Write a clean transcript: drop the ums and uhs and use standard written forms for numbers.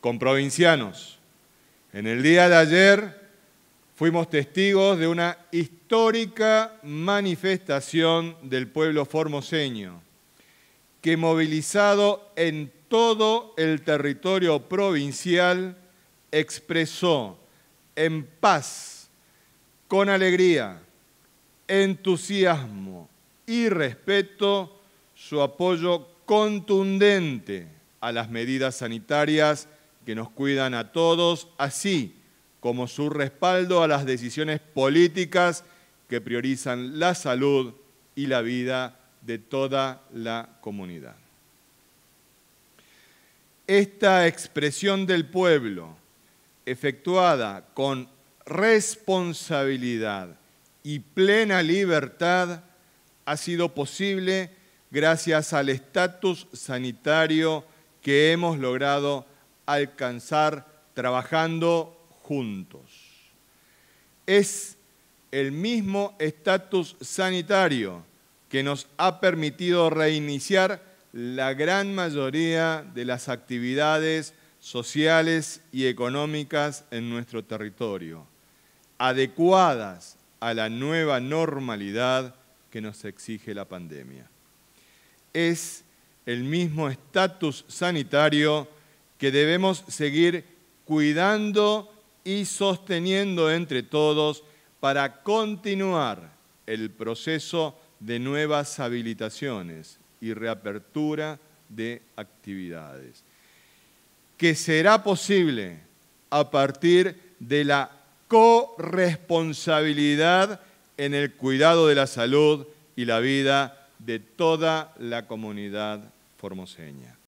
con provincianos. En el día de ayer fuimos testigos de una histórica manifestación del pueblo formoseño, que movilizado en todo el territorio provincial expresó en paz, con alegría, entusiasmo y respeto su apoyo contundente a las medidas sanitarias que nos cuidan a todos, así como su respaldo a las decisiones políticas que priorizan la salud y la vida de toda la comunidad. Esta expresión del pueblo, efectuada con responsabilidad y plena libertad, ha sido posible gracias al estatus sanitario que hemos logrado alcanzar trabajando juntos. Es el mismo estatus sanitario que nos ha permitido reiniciar la gran mayoría de las actividades sociales y económicas en nuestro territorio, adecuadas a la nueva normalidad que nos exige la pandemia. Es el mismo estatus sanitario que debemos seguir cuidando y sosteniendo entre todos para continuar el proceso de nuevas habilitaciones y reapertura de actividades, que será posible a partir de la corresponsabilidad en el cuidado de la salud y la vida de toda la comunidad formoseña.